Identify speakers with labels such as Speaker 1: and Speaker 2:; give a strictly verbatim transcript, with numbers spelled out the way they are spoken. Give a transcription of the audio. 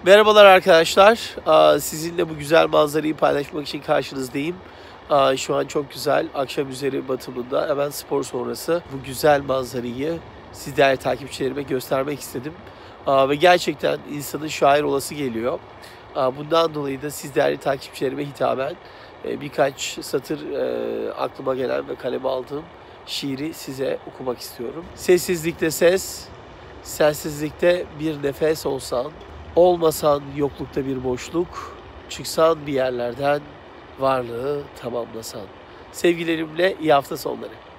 Speaker 1: Merhabalar arkadaşlar. Aa, Sizinle bu güzel manzarayı paylaşmak için karşınızdayım. Aa, Şu an çok güzel akşam üzeri batımında hemen spor sonrası bu güzel manzarayı siz değerli takipçilerime göstermek istedim. Aa, Ve gerçekten insanın şair olası geliyor. Aa, Bundan dolayı da siz değerli takipçilerime hitaben e, birkaç satır e, aklıma gelen ve kaleme aldığım şiiri size okumak istiyorum. Sessizlikte ses, sensizlikte bir nefes olsan, olmasan yoklukta bir boşluk, çıksan bir yerlerden varlığı tamamlasan. Sevgilerimle iyi hafta sonları.